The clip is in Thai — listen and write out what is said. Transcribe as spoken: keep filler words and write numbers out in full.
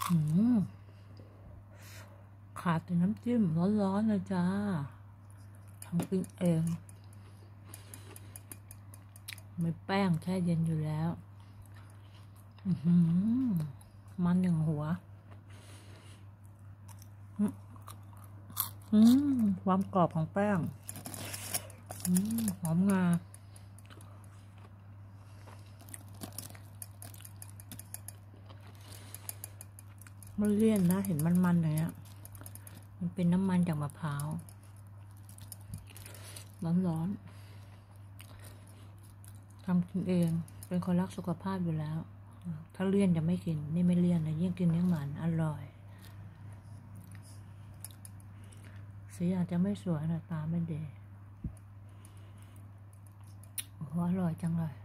อืมขาดแต่น้ำจิ้มร้อนๆเลยจ้าทำกินเองไม่แป้งแช่เย็นอยู่แล้วอือหือมันอย่างหัวอืมความกรอบของแป้งอืมหอมงามันเลี่ยนนะเห็นมันๆอย่างเงี้ยมันเป็นน้ำมันจากมะพร้าวร้อนๆทำกินเองเป็นคนรักสุขภาพอยู่แล้วถ้าเลี่ยนจะไม่กินนี่ไม่เลี่ยนเลยยิ่งกินยิ่งมันอร่อยสีอาจจะไม่สวยนะตาไม่ดีโอ้อร่อยจังเลย